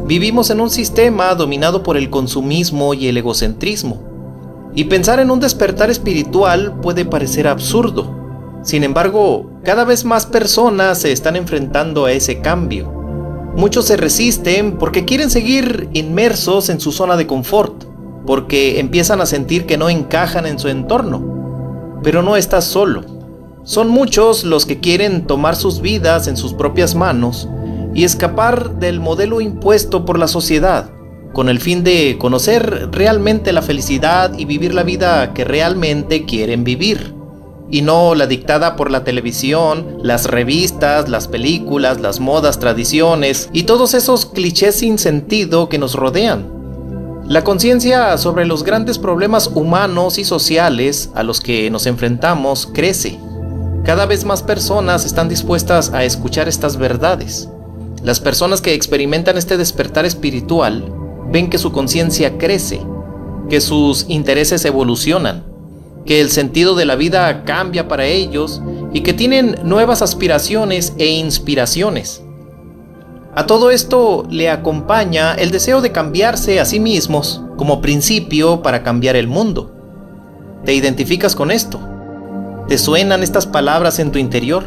Vivimos en un sistema dominado por el consumismo y el egocentrismo, y pensar en un despertar espiritual puede parecer absurdo. Sin embargo, cada vez más personas se están enfrentando a ese cambio. Muchos se resisten porque quieren seguir inmersos en su zona de confort, porque empiezan a sentir que no encajan en su entorno. Pero no estás solo. Son muchos los que quieren tomar sus vidas en sus propias manos y escapar del modelo impuesto por la sociedad, con el fin de conocer realmente la felicidad y vivir la vida que realmente quieren vivir, y no la dictada por la televisión, las revistas, las películas, las modas, tradiciones y todos esos clichés sin sentido que nos rodean. La conciencia sobre los grandes problemas humanos y sociales a los que nos enfrentamos crece. Cada vez más personas están dispuestas a escuchar estas verdades. Las personas que experimentan este despertar espiritual ven que su conciencia crece, que sus intereses evolucionan, que el sentido de la vida cambia para ellos y que tienen nuevas aspiraciones e inspiraciones. A todo esto le acompaña el deseo de cambiarse a sí mismos como principio para cambiar el mundo. ¿Te identificas con esto? ¿Te suenan estas palabras en tu interior?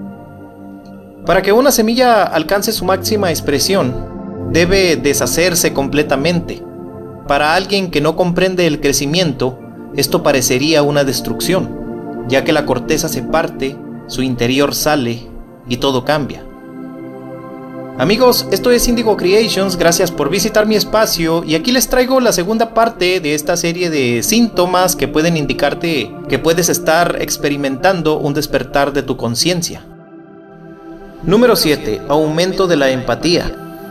Para que una semilla alcance su máxima expresión, debe deshacerse completamente. Para alguien que no comprende el crecimiento, esto parecería una destrucción, ya que la corteza se parte, su interior sale y todo cambia. Amigos, esto es Indigo Creations, gracias por visitar mi espacio y aquí les traigo la segunda parte de esta serie de síntomas que pueden indicarte que puedes estar experimentando un despertar de tu conciencia. Número 7. Aumento de la empatía.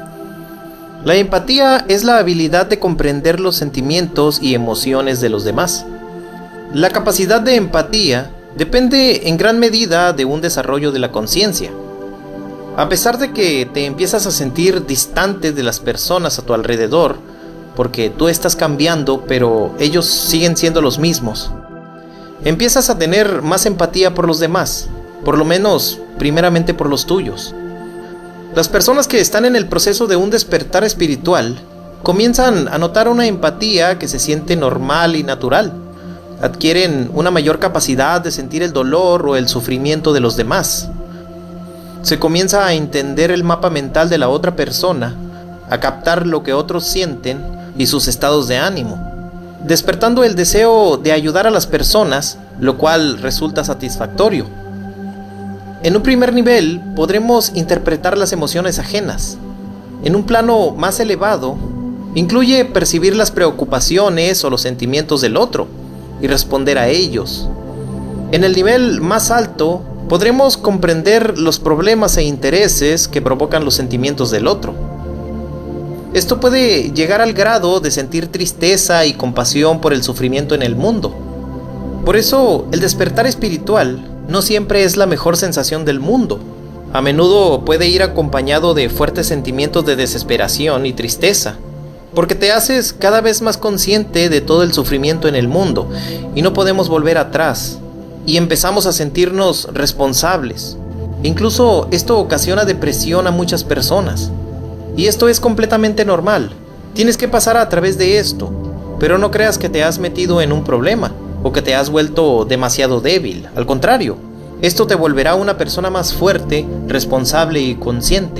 La empatía es la habilidad de comprender los sentimientos y emociones de los demás. La capacidad de empatía depende en gran medida de un desarrollo de la conciencia. A pesar de que te empiezas a sentir distante de las personas a tu alrededor, porque tú estás cambiando, pero ellos siguen siendo los mismos, empiezas a tener más empatía por los demás, por lo menos primeramente por los tuyos. Las personas que están en el proceso de un despertar espiritual comienzan a notar una empatía que se siente normal y natural. Adquieren una mayor capacidad de sentir el dolor o el sufrimiento de los demás. Se comienza a entender el mapa mental de la otra persona, a captar lo que otros sienten y sus estados de ánimo, despertando el deseo de ayudar a las personas, lo cual resulta satisfactorio. En un primer nivel, podremos interpretar las emociones ajenas. En un plano más elevado, incluye percibir las preocupaciones o los sentimientos del otro y responder a ellos. En el nivel más alto, podremos comprender los problemas e intereses que provocan los sentimientos del otro. Esto puede llegar al grado de sentir tristeza y compasión por el sufrimiento en el mundo. Por eso, el despertar espiritual no siempre es la mejor sensación del mundo. A menudo puede ir acompañado de fuertes sentimientos de desesperación y tristeza, porque te haces cada vez más consciente de todo el sufrimiento en el mundo y no podemos volver atrás. Y empezamos a sentirnos responsables. Incluso esto ocasiona depresión a muchas personas. Y esto es completamente normal. Tienes que pasar a través de esto. Pero no creas que te has metido en un problema o que te has vuelto demasiado débil. Al contrario, esto te volverá una persona más fuerte, responsable y consciente.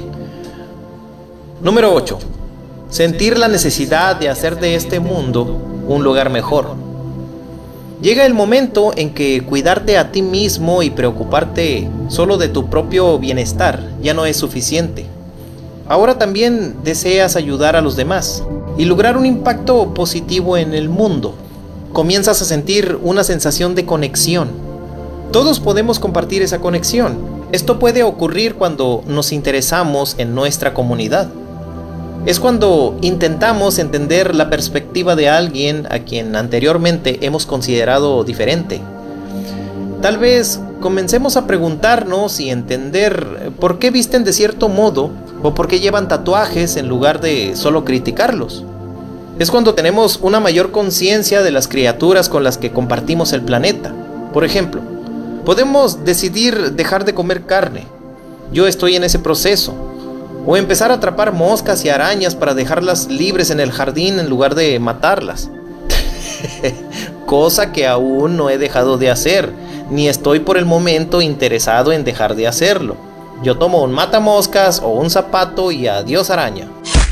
Número 8. Sentir la necesidad de hacer de este mundo un lugar mejor. Llega el momento en que cuidarte a ti mismo y preocuparte solo de tu propio bienestar ya no es suficiente. Ahora también deseas ayudar a los demás y lograr un impacto positivo en el mundo. Comienzas a sentir una sensación de conexión. Todos podemos compartir esa conexión. Esto puede ocurrir cuando nos interesamos en nuestra comunidad. Es cuando intentamos entender la perspectiva de alguien a quien anteriormente hemos considerado diferente. Tal vez comencemos a preguntarnos y entender por qué visten de cierto modo o por qué llevan tatuajes en lugar de solo criticarlos. Es cuando tenemos una mayor conciencia de las criaturas con las que compartimos el planeta. Por ejemplo, podemos decidir dejar de comer carne. Yo estoy en ese proceso. O empezar a atrapar moscas y arañas para dejarlas libres en el jardín en lugar de matarlas. Cosa que aún no he dejado de hacer, ni estoy por el momento interesado en dejar de hacerlo. Yo tomo un matamoscas o un zapato y adiós araña.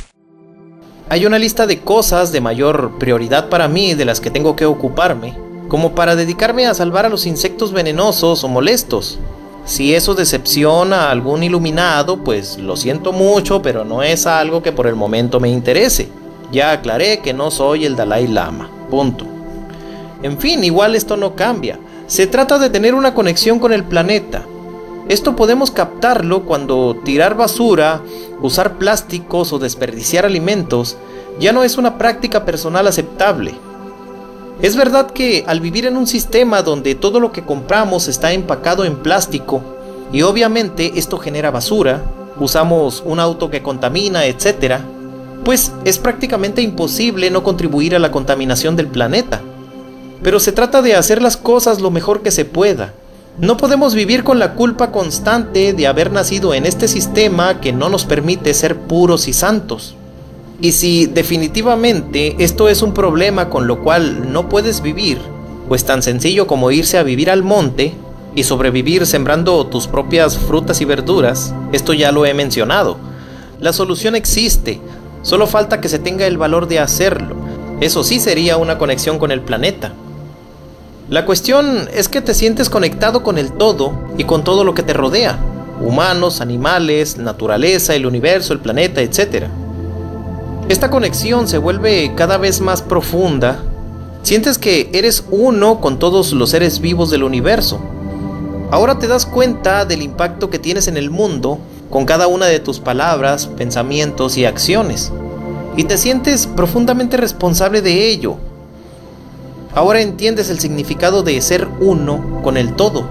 Hay una lista de cosas de mayor prioridad para mí de las que tengo que ocuparme, como para dedicarme a salvar a los insectos venenosos o molestos. Si eso decepciona a algún iluminado, pues lo siento mucho, pero no es algo que por el momento me interese. Ya aclaré que no soy el Dalai Lama. Punto. En fin, igual esto no cambia. Se trata de tener una conexión con el planeta. Esto podemos captarlo cuando tirar basura, usar plásticos o desperdiciar alimentos ya no es una práctica personal aceptable. Es verdad que al vivir en un sistema donde todo lo que compramos está empacado en plástico y obviamente esto genera basura, usamos un auto que contamina, etc., pues es prácticamente imposible no contribuir a la contaminación del planeta. Pero se trata de hacer las cosas lo mejor que se pueda. No podemos vivir con la culpa constante de haber nacido en este sistema que no nos permite ser puros y santos. Y si definitivamente esto es un problema con lo cual no puedes vivir, pues tan sencillo como irse a vivir al monte y sobrevivir sembrando tus propias frutas y verduras, esto ya lo he mencionado. La solución existe, solo falta que se tenga el valor de hacerlo. Eso sí sería una conexión con el planeta. La cuestión es que te sientes conectado con el todo y con todo lo que te rodea: humanos, animales, naturaleza, el universo, el planeta, etc. Esta conexión se vuelve cada vez más profunda. Sientes que eres uno con todos los seres vivos del universo. Ahora te das cuenta del impacto que tienes en el mundo con cada una de tus palabras, pensamientos y acciones, y te sientes profundamente responsable de ello. Ahora entiendes el significado de ser uno con el todo.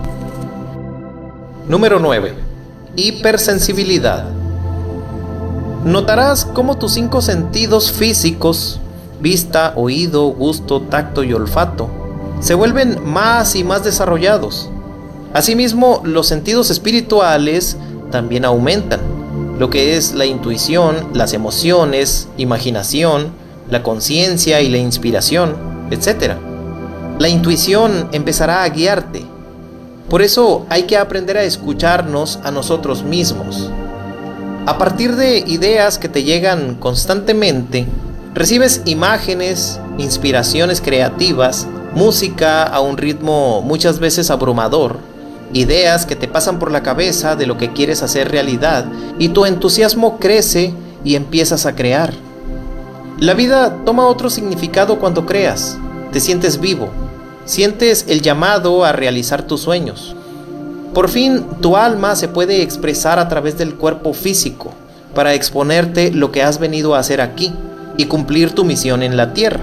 Número 9. Hipersensibilidad. Notarás cómo tus 5 sentidos físicos, vista, oído, gusto, tacto y olfato, se vuelven más y más desarrollados. Asimismo, los sentidos espirituales también aumentan, lo que es la intuición, las emociones, imaginación, la conciencia y la inspiración, etc. La intuición empezará a guiarte. Por eso hay que aprender a escucharnos a nosotros mismos. A partir de ideas que te llegan constantemente, recibes imágenes, inspiraciones creativas, música a un ritmo muchas veces abrumador, ideas que te pasan por la cabeza de lo que quieres hacer realidad, y tu entusiasmo crece y empiezas a crear. La vida toma otro significado cuando creas. Te sientes vivo, sientes el llamado a realizar tus sueños. Por fin, tu alma se puede expresar a través del cuerpo físico para exponerte lo que has venido a hacer aquí y cumplir tu misión en la tierra.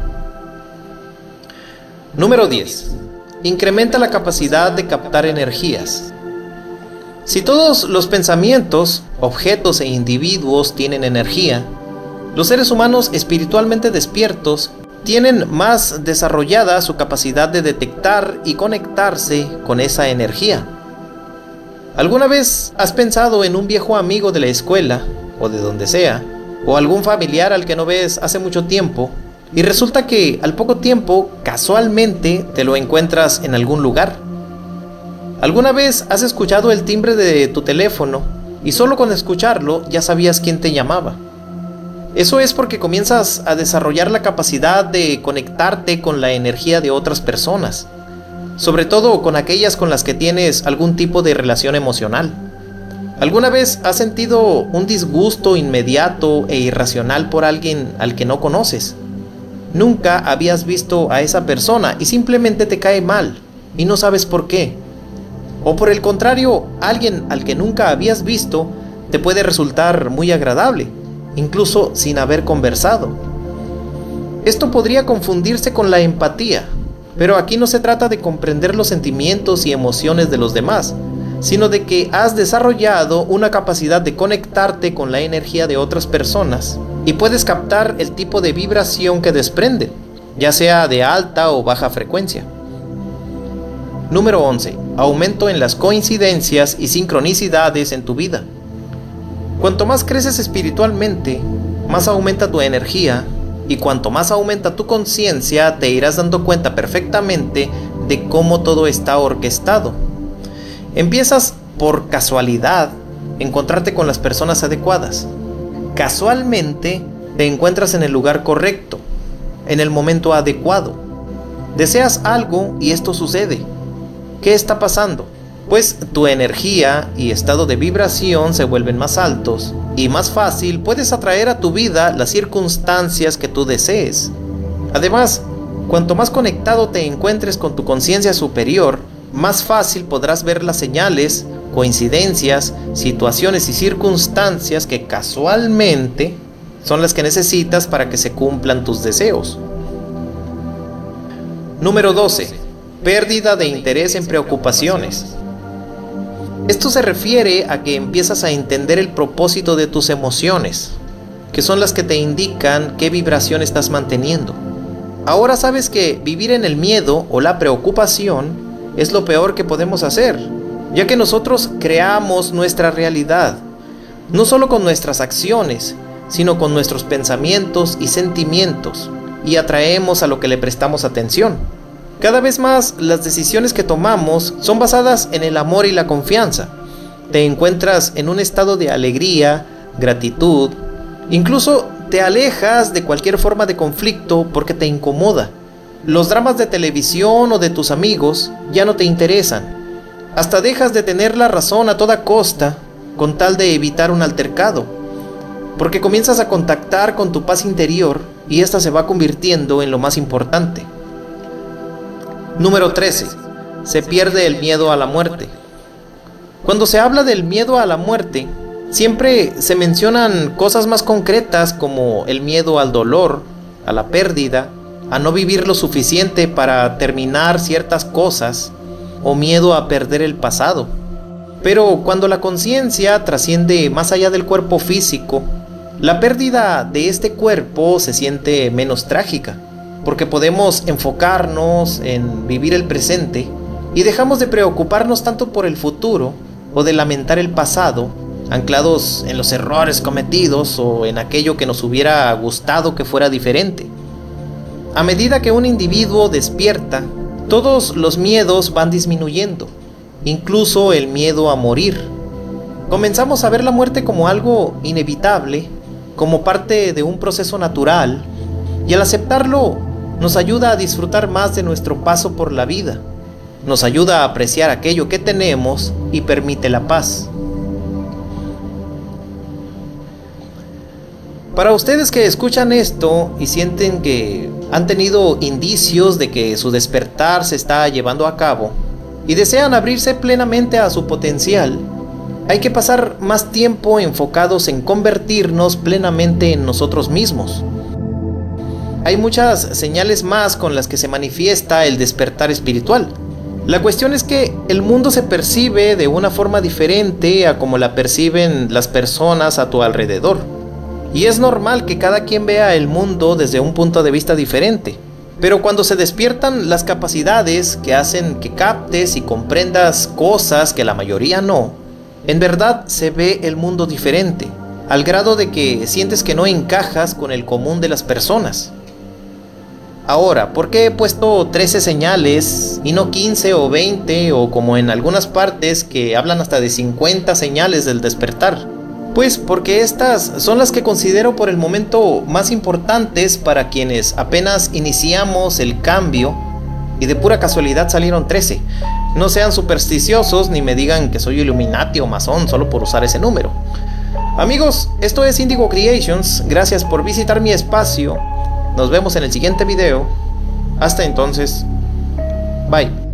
Número 10. Incrementa la capacidad de captar energías. Si todos los pensamientos, objetos e individuos tienen energía, los seres humanos espiritualmente despiertos tienen más desarrollada su capacidad de detectar y conectarse con esa energía. ¿Alguna vez has pensado en un viejo amigo de la escuela, o de donde sea, o algún familiar al que no ves hace mucho tiempo, y resulta que al poco tiempo, casualmente, te lo encuentras en algún lugar? ¿Alguna vez has escuchado el timbre de tu teléfono y solo con escucharlo ya sabías quién te llamaba? Eso es porque comienzas a desarrollar la capacidad de conectarte con la energía de otras personas, sobre todo con aquellas con las que tienes algún tipo de relación emocional. ¿Alguna vez has sentido un disgusto inmediato e irracional por alguien al que no conoces? Nunca habías visto a esa persona y simplemente te cae mal y no sabes por qué. O por el contrario, alguien al que nunca habías visto te puede resultar muy agradable, incluso sin haber conversado. Esto podría confundirse con la empatía, pero aquí no se trata de comprender los sentimientos y emociones de los demás, sino de que has desarrollado una capacidad de conectarte con la energía de otras personas y puedes captar el tipo de vibración que desprenden, ya sea de alta o baja frecuencia. Número 11. Aumento en las coincidencias y sincronicidades en tu vida. Cuanto más creces espiritualmente, más aumenta tu energía, y cuanto más aumenta tu conciencia, te irás dando cuenta perfectamente de cómo todo está orquestado. Empiezas por casualidad encontrarte con las personas adecuadas. Casualmente te encuentras en el lugar correcto, en el momento adecuado. Deseas algo y esto sucede. ¿Qué está pasando? Pues tu energía y estado de vibración se vuelven más altos y más fácil puedes atraer a tu vida las circunstancias que tú desees. Además, cuanto más conectado te encuentres con tu conciencia superior, más fácil podrás ver las señales, coincidencias, situaciones y circunstancias que casualmente son las que necesitas para que se cumplan tus deseos. Número 12. Pérdida de interés en preocupaciones. Esto se refiere a que empiezas a entender el propósito de tus emociones, que son las que te indican qué vibración estás manteniendo. Ahora sabes que vivir en el miedo o la preocupación es lo peor que podemos hacer, ya que nosotros creamos nuestra realidad, no solo con nuestras acciones, sino con nuestros pensamientos y sentimientos, y atraemos a lo que le prestamos atención. Cada vez más las decisiones que tomamos son basadas en el amor y la confianza. Te encuentras en un estado de alegría, gratitud, incluso te alejas de cualquier forma de conflicto porque te incomoda. Los dramas de televisión o de tus amigos ya no te interesan. Hasta dejas de tener la razón a toda costa con tal de evitar un altercado, porque comienzas a contactar con tu paz interior y esta se va convirtiendo en lo más importante. Número 13. Se pierde el miedo a la muerte. Cuando se habla del miedo a la muerte, siempre se mencionan cosas más concretas como el miedo al dolor, a la pérdida, a no vivir lo suficiente para terminar ciertas cosas, o miedo a perder el pasado. Pero cuando la conciencia trasciende más allá del cuerpo físico, la pérdida de este cuerpo se siente menos trágica, porque podemos enfocarnos en vivir el presente y dejamos de preocuparnos tanto por el futuro o de lamentar el pasado, anclados en los errores cometidos o en aquello que nos hubiera gustado que fuera diferente. A medida que un individuo despierta, todos los miedos van disminuyendo, incluso el miedo a morir. Comenzamos a ver la muerte como algo inevitable, como parte de un proceso natural, y al aceptarlo nos ayuda a disfrutar más de nuestro paso por la vida, nos ayuda a apreciar aquello que tenemos y permite la paz. Para ustedes que escuchan esto y sienten que han tenido indicios de que su despertar se está llevando a cabo y desean abrirse plenamente a su potencial, hay que pasar más tiempo enfocados en convertirnos plenamente en nosotros mismos. Hay muchas señales más con las que se manifiesta el despertar espiritual. La cuestión es que el mundo se percibe de una forma diferente a como la perciben las personas a tu alrededor. Y es normal que cada quien vea el mundo desde un punto de vista diferente. Pero cuando se despiertan las capacidades que hacen que captes y comprendas cosas que la mayoría no, en verdad se ve el mundo diferente, al grado de que sientes que no encajas con el común de las personas. Ahora, ¿por qué he puesto 13 señales y no 15 o 20 o como en algunas partes que hablan hasta de 50 señales del despertar? Pues porque estas son las que considero por el momento más importantes para quienes apenas iniciamos el cambio y de pura casualidad salieron 13. No sean supersticiosos ni me digan que soy Illuminati o masón solo por usar ese número. Amigos, esto es Indigo Creations, gracias por visitar mi espacio. Nos vemos en el siguiente video. Hasta entonces, bye.